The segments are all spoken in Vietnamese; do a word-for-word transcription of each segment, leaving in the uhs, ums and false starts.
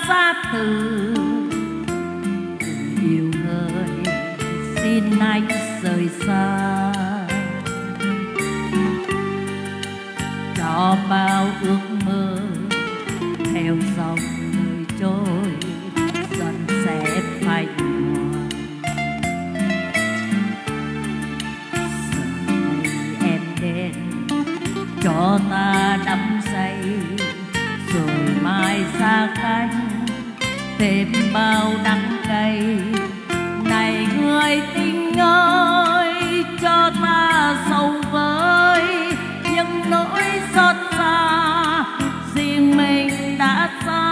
xa từ yêu ơi xin anh rời xa, cho bao ước mơ theo dòng đời trôi dần sẽ phai nhòa. Giờ này em đến cho ta đắm say, rồi mai xa cánh thêm bao đắng cay. Này người tình ơi, cho ta sầu với những nỗi xót xa riêng mình đã xa.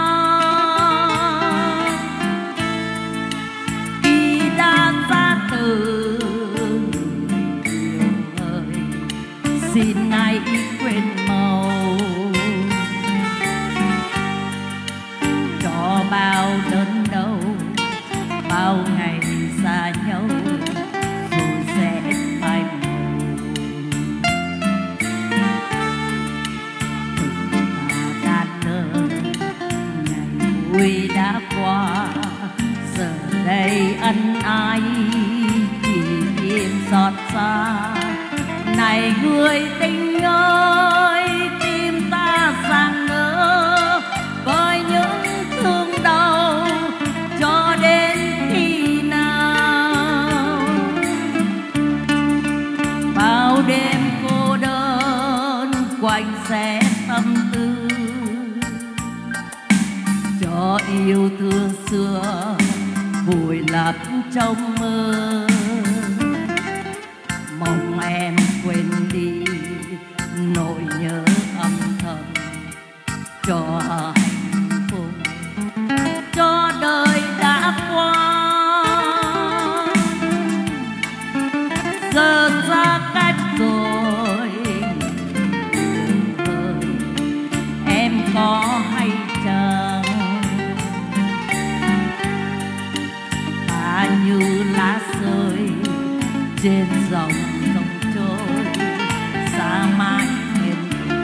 Khi đã xa từ yêu ơi, xin hãy quên màu cho bao đớn đau, bao ngày xa nhau rồi sẽ phai màu. Từng ta đan nơ ngày vui đã qua, giờ đây ân ái chỉ thêm xót xa. Này người tình ơi, tim ta rạng nỡ với những thương đau cho đến khi nào. Bao đêm cô đơn quạnh sẽ tâm tư, cho yêu thương xưa vùi lấp trong mơ. Mong em quên đi nỗi nhớ âm thầm, cho hạnh phúc cho đời đã qua. Giờ xa cách rồi ơi, em có hay chăng? Ta như lá rơi trên dòng sông trôi, xa mãi miền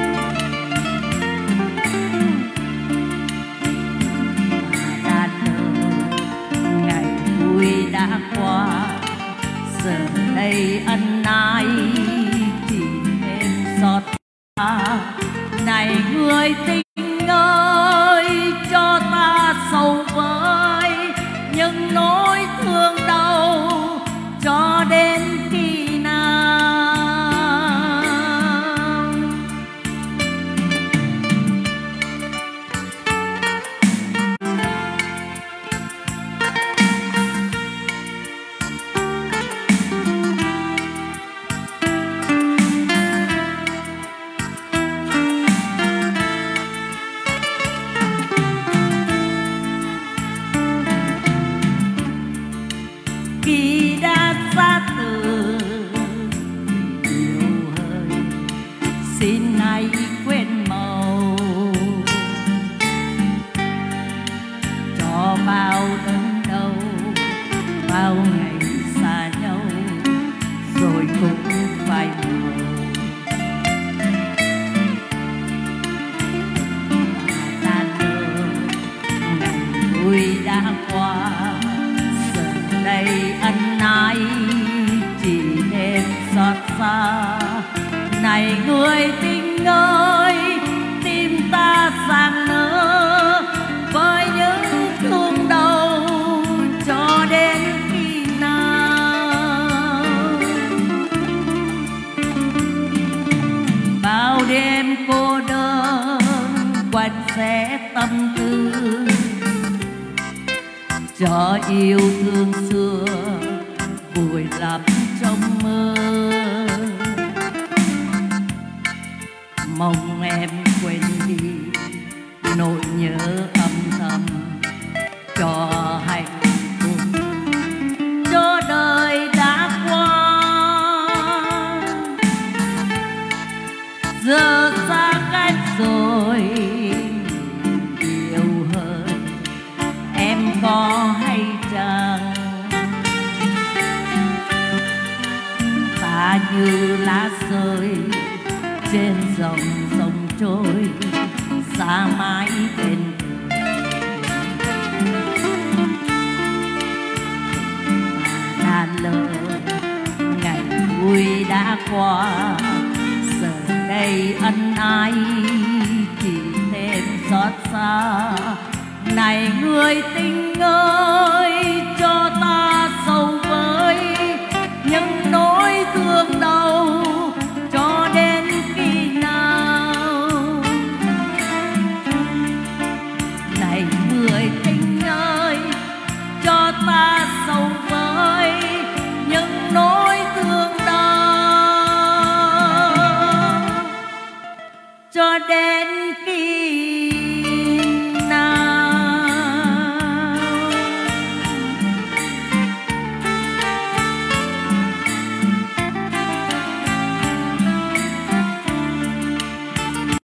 đã nở ngày vui đã qua. Giờ đây ân ái chỉ thêm xót xa. Này người tình ơi, cho ta sầu với những nỗi thương đau cho đến khi nào. Khi đã xa từ yêu ơi, xin hãy quên màu cho bao đớn đau, bao ngày xa nhau rồi cũng phai màu. Ta nỡ ngày vui đã qua, đây ân ái chỉ thêm xót xa. Này người tình ơi, tim ta rạng nỡ với những thương đau cho đến khi nào. Bao đêm cô đơn quạnh sẽ tâm tư, cho yêu thương xưa vùi lấp trong mơ. Mong em quên đi nỗi nhớ âm thầm, cho hạnh phúc cho đời đã qua. Giờ xa cách rồi yêu ơi, em có hay chăng? Ta như lá rơi trên dòng sông trôi, xa mãi bên đã qua, giờ đây ân ái thì thêm xót xa. Này người tình ơi,